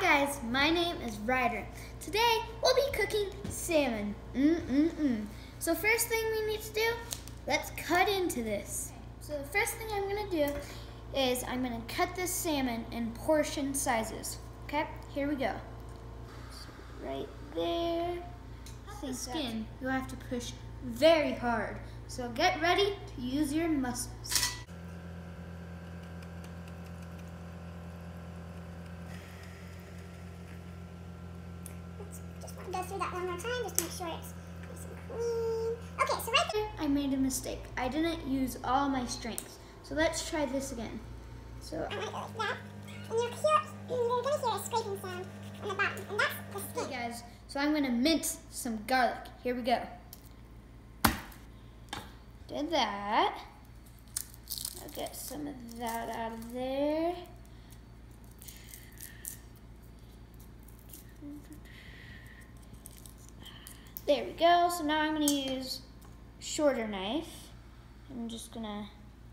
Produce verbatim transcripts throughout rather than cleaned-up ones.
guys, my name is Ryder. Today we'll be cooking salmon. Mm-mm-mm. So first thing we need to do, let's cut into this. So the first thing I'm gonna do is I'm gonna cut this salmon in portion sizes. Okay, here we go. So right there. The skin, you'll have to push very hard. So get ready to use your muscles. Just want to go through that one more time just to make sure it's nice and clean. Okay, so right there. I made a mistake. I didn't use all my strength. So let's try this again. So I want it like that. And you're, hear, you're going to hear a scraping sound on the bottom. And that's the skin. Okay guys, so I'm going to mince some garlic. Here we go. Did that. I'll get some of that out of there. There we go. So now I'm going to use a shorter knife. I'm just going to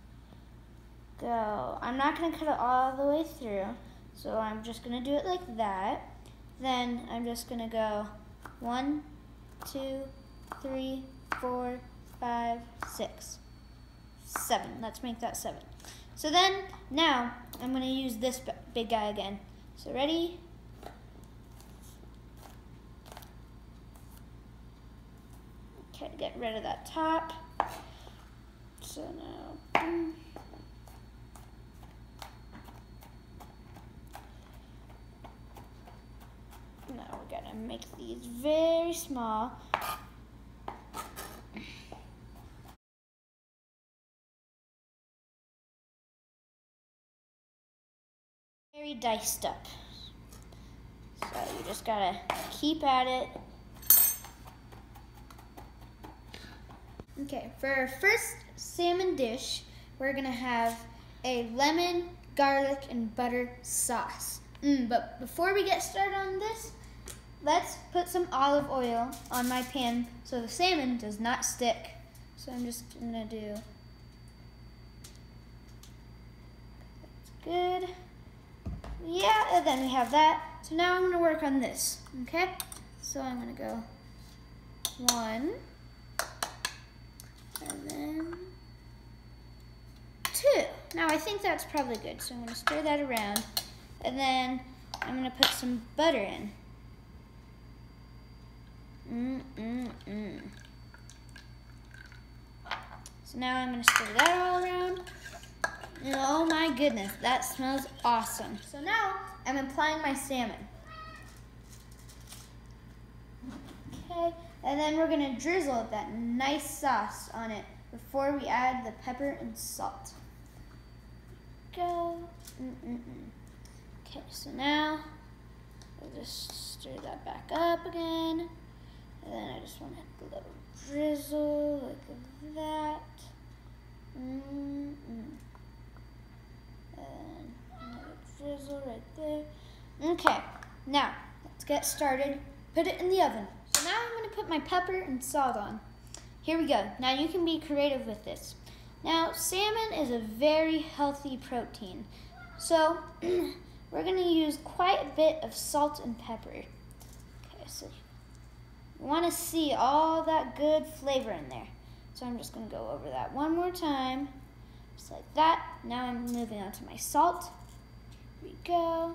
go. I'm not going to cut it all the way through. So I'm just going to do it like that. Then I'm just going to go one, two, three, four, five, six, seven. Let's make that seven. So then now I'm going to use this big guy again. So ready? Okay, get rid of that top. So now, boom. Now we're gonna make these very small. Very diced up. So you just gotta keep at it. Okay, for our first salmon dish, we're gonna have a lemon, garlic, and butter sauce. Mm, but before we get started on this, let's put some olive oil on my pan so the salmon does not stick. So I'm just gonna do, that's good. Yeah, and then we have that. So now I'm gonna work on this, okay? So I'm gonna go one, and then two. Now I think that's probably good, so I'm gonna stir that around, and then I'm gonna put some butter in. Mm, mm, mm. So now I'm gonna stir that all around. And oh my goodness, that smells awesome. So now I'm applying my salmon. Okay, and then we're gonna drizzle that nice sauce on it before we add the pepper and salt. Go. Mm-mm-mm. Okay, so now I'll just stir that back up again. And then I just want a little drizzle like that. Mm-mm. And another drizzle right there. Okay, now let's get started. Put it in the oven. So now I'm gonna put my pepper and salt on. Here we go. Now you can be creative with this. Now salmon is a very healthy protein. So we're gonna use quite a bit of salt and pepper. Okay, so you wanna see all that good flavor in there. So I'm just gonna go over that one more time. Just like that. Now I'm moving on to my salt. Here we go.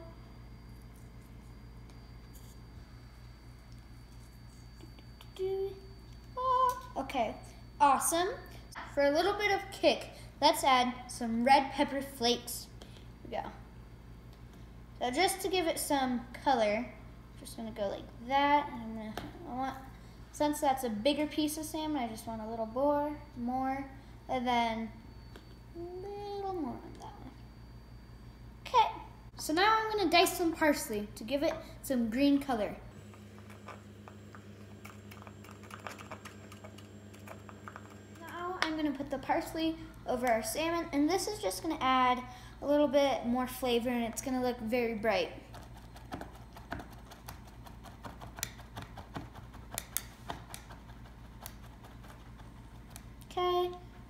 Okay, awesome. For a little bit of kick, let's add some red pepper flakes. Here we go. So just to give it some color, I'm just gonna go like that. And I'm gonna, I want, since that's a bigger piece of salmon, I just want a little more, more, and then a little more on that one. Okay, so now I'm gonna dice some parsley to give it some green color. Now I'm gonna put the parsley over our salmon, and this is just gonna add a little bit more flavor, and it's gonna look very bright. Okay.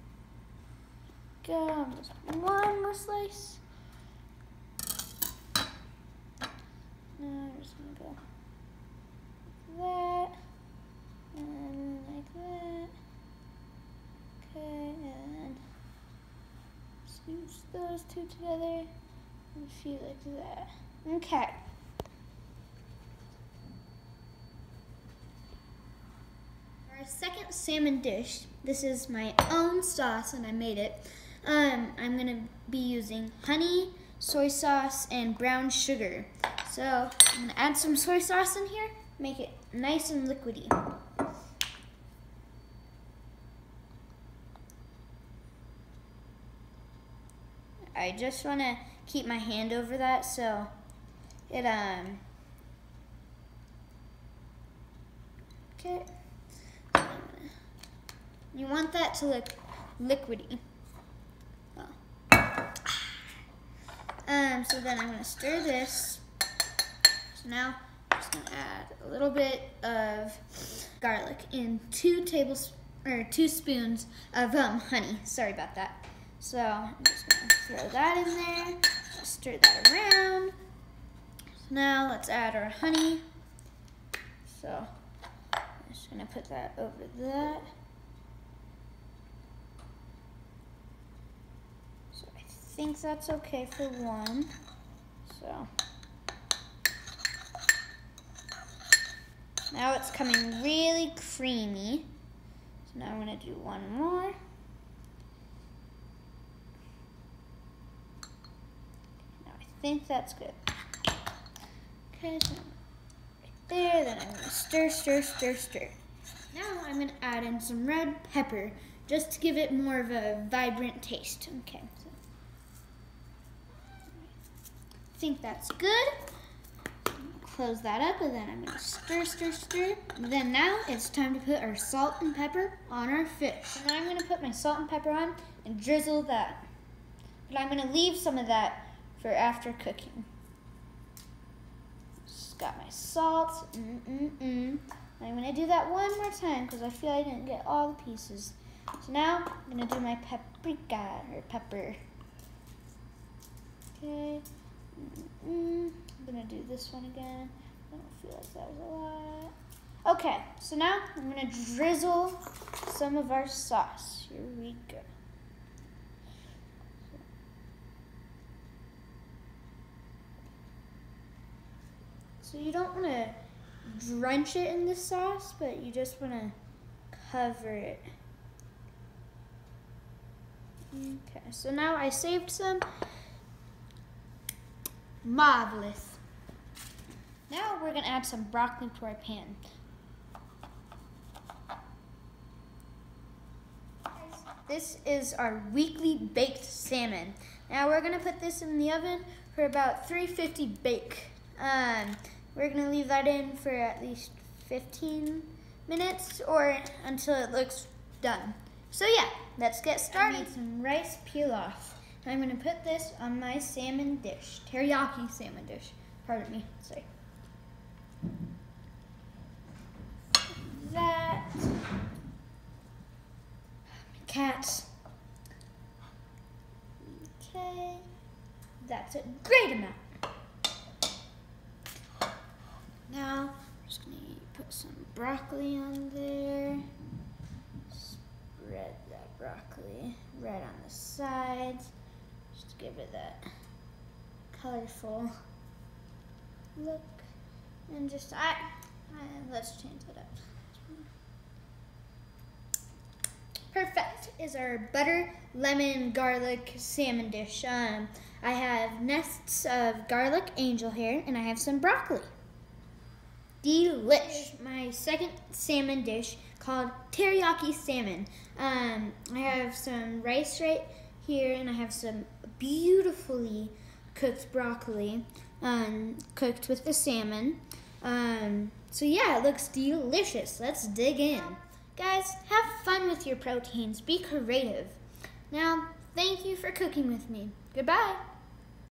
Go, just one more slice. No. just gonna go like that, and like that. Okay, and scooch those two together, and a few like that. Okay. Our second salmon dish, this is my own sauce and I made it. Um, I'm gonna be using honey, soy sauce, and brown sugar. So I'm gonna add some soy sauce in here, make it nice and liquidy. I just wanna keep my hand over that so it, um, okay. You want that to look liquidy. Well. Um, so then I'm gonna stir this. So now I'm just gonna add a little bit of garlic and two tablespoons or two spoons of um, honey. Sorry about that. So I'm just gonna throw that in there. Stir that around. So now let's add our honey. So I'm just gonna put that over that. I think that's okay for one. So now it's coming really creamy. So now I'm gonna do one more. Now I think that's good. Okay, so right there, then I'm gonna stir, stir, stir, stir. Now I'm gonna add in some red pepper just to give it more of a vibrant taste. Okay. So I think that's good. Close that up, and then I'm gonna stir, stir, stir. And then now it's time to put our salt and pepper on our fish. So now I'm gonna put my salt and pepper on and drizzle that. But I'm gonna leave some of that for after cooking. Just got my salt. Mm-mm-mm. I'm gonna do that one more time because I feel I didn't get all the pieces. So now I'm gonna do my paprika or pepper. Okay. Mm-mm. I'm gonna do this one again. I don't feel like that was a lot. Okay, so now I'm gonna drizzle some of our sauce. Here we go. So you don't wanna drench it in the sauce, but you just wanna cover it. Okay, so now I saved some. Marvelous. Now we're gonna add some broccoli to our pan. This is our weekly baked salmon. Now we're gonna put this in the oven for about three fifty bake. Um, we're gonna leave that in for at least fifteen minutes or until it looks done. So yeah, let's get started. I need some rice pilaf. I'm gonna put this on my salmon dish, teriyaki salmon dish. Pardon me, sorry. That, cats. Okay, that's a great amount. Now, I'm just gonna put some broccoli on there. Spread that broccoli right on the sides. Just give it that colorful look, and just I, I let's change it up. Perfect is our butter, lemon, garlic salmon dish. Um, I have nests of garlic angel hair, and I have some broccoli. Delish. My second salmon dish called teriyaki salmon. Um, I have some rice right here, and I have some beautifully cooked broccoli, um, cooked with the salmon. Um, so yeah, it looks delicious. Let's dig in. Guys, have fun with your proteins. Be creative. Now, thank you for cooking with me. Goodbye.